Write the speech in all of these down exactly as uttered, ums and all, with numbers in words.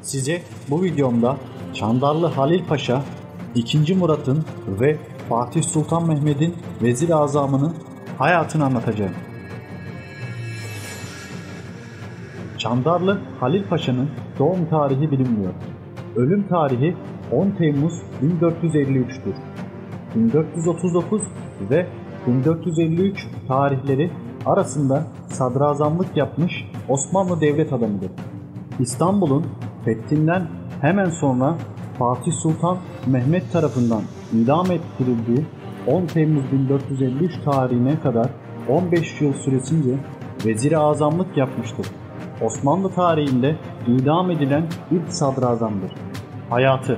Size bu videomda Çandarlı Halil Paşa, ikinci. Murat'ın ve Fatih Sultan Mehmet'in Vezir-i Azam'ının hayatını anlatacağım. Çandarlı Halil Paşa'nın doğum tarihi bilinmiyor. Ölüm tarihi on Temmuz bin dört yüz elli üç'tür. bin dört yüz otuz dokuz ve bin dört yüz elli üç tarihleri arasında sadrazamlık yapmış Osmanlı devlet adamıdır. İstanbul'un fethinden hemen sonra Fatih Sultan Mehmet tarafından idam ettirildiği on Temmuz bin dört yüz elli üç tarihine kadar on beş yıl süresince Vezir-i Azamlık yapmıştır. Osmanlı tarihinde idam edilen ilk sadrazamdır. Hayatı: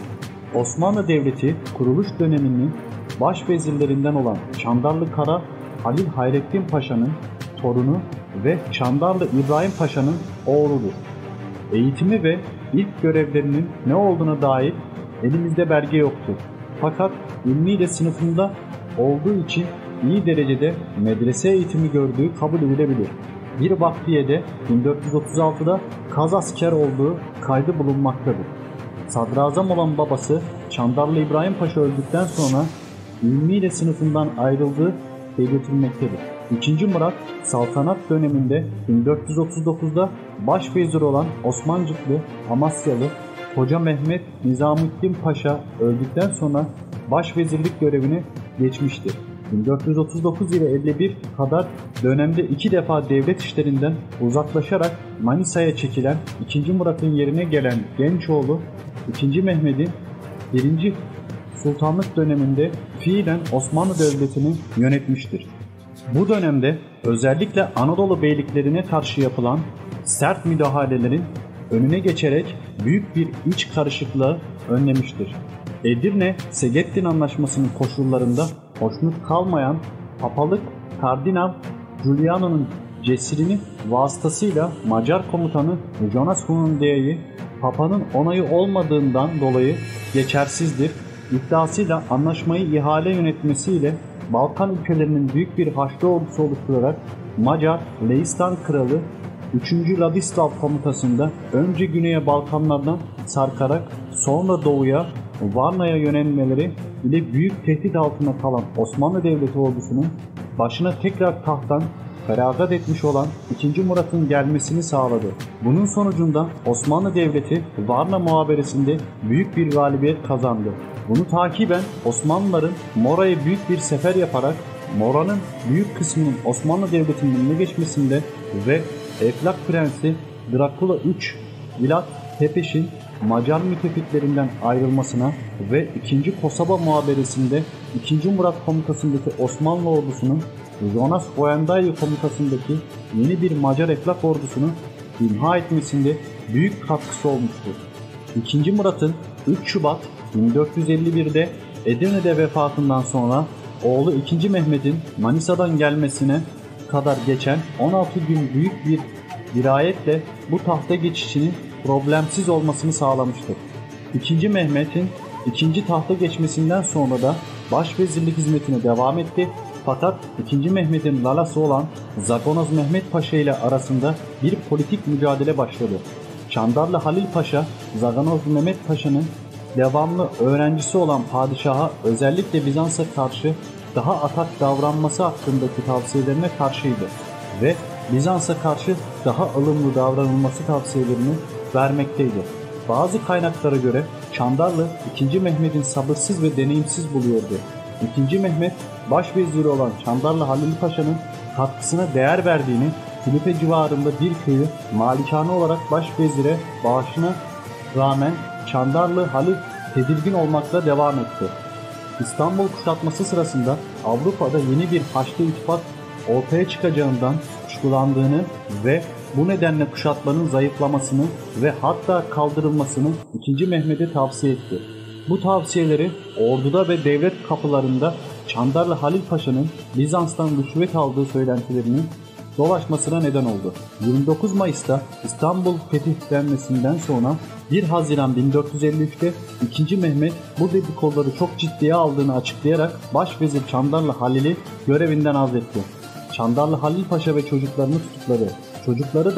Osmanlı Devleti kuruluş döneminin başvezirlerinden olan Çandarlı Kara Halil Hayrettin Paşa'nın torunu ve Çandarlı İbrahim Paşa'nın oğludur. Eğitimi ve ilk görevlerinin ne olduğuna dair elimizde belge yoktur. Fakat ilmiyle sınıfında olduğu için iyi derecede medrese eğitimi gördüğü kabul edilebilir. Bir vakfiyede bin dört yüz otuz altı'da kazasker olduğu kaydı bulunmaktadır. Sadrazam olan babası Çandarlı İbrahim Paşa öldükten sonra ilmiyle sınıfından ayrıldığı belirtilmektedir. ikinci. Murat saltanat döneminde bin dört yüz otuz dokuz'da başvezir olan Osmancıklı Amasyalı Hoca Mehmet Nizamettin Paşa öldükten sonra başvezirlik görevine geçmiştir. bin dört yüz otuz dokuz ile elli bir kadar dönemde iki defa devlet işlerinden uzaklaşarak Manisa'ya çekilen ikinci. Murat'ın yerine gelen genç oğlu ikinci. Mehmet'in birinci. Sultanlık döneminde fiilen Osmanlı Devleti'ni yönetmiştir. Bu dönemde özellikle Anadolu beyliklerine karşı yapılan sert müdahalelerin önüne geçerek büyük bir iç karışıklığı önlemiştir. Edirne-Segedin Anlaşması'nın koşullarında hoşnut kalmayan papalık Kardinal Giuliano'nun cesirini vasıtasıyla Macar komutanı Jonas Hundea'yı Papa'nın onayı olmadığından dolayı geçersizdir iddiasıyla anlaşmayı ihale yönetmesiyle Balkan ülkelerinin büyük bir Haçlı ordusu oluşturarak Macar Leistan Kralı üçüncü. Ladislav komutasında önce güneye Balkanlardan sarkarak sonra doğuya Varna'ya yönelmeleri ile büyük tehdit altında kalan Osmanlı Devleti ordusunun başına tekrar tahttan feragat etmiş olan ikinci. Murat'ın gelmesini sağladı. Bunun sonucunda Osmanlı Devleti Varna muhaberesinde büyük bir galibiyet kazandı. Bunu takiben Osmanlıların Mora'ya büyük bir sefer yaparak Mora'nın büyük kısmının Osmanlı Devleti'nin önüne geçmesinde ve Eflak Prensi Drakula üç Vlad Tepes'in Macar müttefiklerinden ayrılmasına ve ikinci. Kosova muhaberesinde ikinci. Murat komutasındaki Osmanlı ordusunun Jonas Goendaya komutasındaki yeni bir Macar Eflak ordusunu imha etmesinde büyük katkısı olmuştur. ikinci. Murat'ın üç Şubat bin dört yüz elli bir'de Edirne'de vefatından sonra oğlu ikinci. Mehmet'in Manisa'dan gelmesine kadar geçen on altı gün büyük bir dirayetle bu tahta geçişinin problemsiz olmasını sağlamıştır. ikinci. Mehmet'in ikinci tahta geçmesinden sonra da başvezirlik hizmetine devam etti. Fakat ikinci. Mehmet'in lalası olan Zagonoz Mehmet Paşa ile arasında bir politik mücadele başladı. Çandarlı Halil Paşa, Zagonoz Mehmet Paşa'nın devamlı öğrencisi olan padişaha özellikle Bizans'a karşı daha atak davranması hakkındaki tavsiyelerine karşıydı ve Bizans'a karşı daha ılımlı davranılması tavsiyelerini vermekteydi. Bazı kaynaklara göre Çandarlı ikinci. Mehmet'in sabırsız ve deneyimsiz buluyordu. ikinci. Mehmet başveziri olan Çandarlı Halil Paşa'nın katkısına değer verdiğini, Filipe civarında bir köyü malikane olarak başvezire bağışına rağmen Çandarlı Halil tedirgin olmakla devam etti. İstanbul kuşatması sırasında Avrupa'da yeni bir Haçlı ittifak ortaya çıkacağından kuşkulandığını ve bu nedenle kuşatmanın zayıflamasını ve hatta kaldırılmasını ikinci. Mehmet'e tavsiye etti. Bu tavsiyeleri orduda ve devlet kapılarında Çandarlı Halil Paşa'nın Bizans'tan rüşvet aldığı söylentilerinin dolaşmasına neden oldu. yirmi dokuz Mayıs'ta İstanbul fetihlenmesinden sonra bir Haziran bin dört yüz elli üç'te ikinci. Mehmet bu dedikoduları çok ciddiye aldığını açıklayarak Başvezir Çandarlı Halil'i görevinden azletti. Çandarlı Halil Paşa ve çocuklarını tutukladı. Çocukları da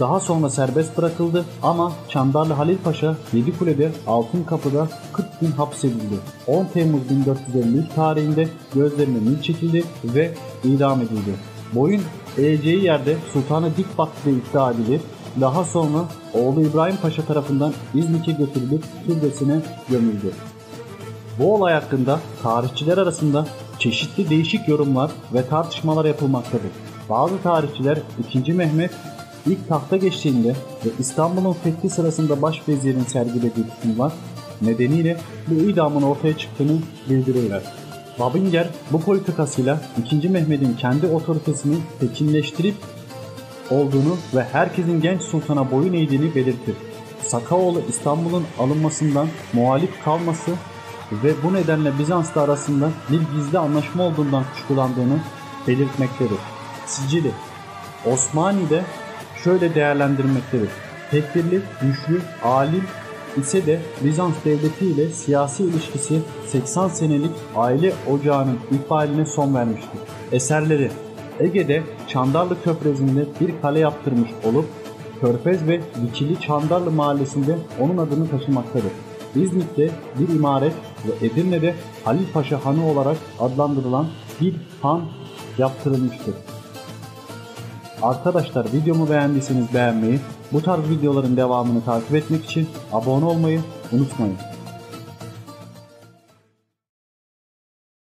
Daha sonra serbest bırakıldı ama Çandarlı Halil Paşa Yedikule'de Altınkapı'da kırk gün hapsedildi. on Temmuz bin dört yüz elli üç tarihinde gözlerine nil çekildi ve idam edildi. Boyun eğeceği yerde Sultan'a dik baktığı iddia edilir. Daha sonra oğlu İbrahim Paşa tarafından İznik'e götürülüp türbesine gömüldü. Bu olay hakkında tarihçiler arasında çeşitli değişik yorumlar ve tartışmalar yapılmaktadır. Bazı tarihçiler ikinci. Mehmet ilk tahta geçtiğinde ve İstanbul'un fethi sırasında başvezirin sergilediği tutumlar nedeniyle bu idamın ortaya çıktığını bildirirler. Babinger bu politikasıyla ikinci. Mehmet'in kendi otoritesini tekinleştirip olduğunu ve herkesin genç sultana boyun eğdiğini belirtir. Sakaoğlu İstanbul'un alınmasından muhalif kalması ve bu nedenle Bizans'la arasında bir gizli anlaşma olduğundan kuşkulandığını belirtmektedir. Sicili Osmani'de şöyle değerlendirmektedir. Tedbirli, güçlü, alim ise de Bizans devleti ile siyasi ilişkisi seksen senelik aile ocağının ikbaline son vermiştir. Eserleri Ege'de Çandarlı Köprüsü'nde bir kale yaptırmış olup Körfez ve Dikili Çandarlı mahallesinde onun adını taşımaktadır. İznik'te bir imaret ve Edirne'de Halil Paşa Hanı olarak adlandırılan bir han yaptırılmıştır. Arkadaşlar, videomu beğendiyseniz beğenmeyi, bu tarz videoların devamını takip etmek için abone olmayı unutmayın.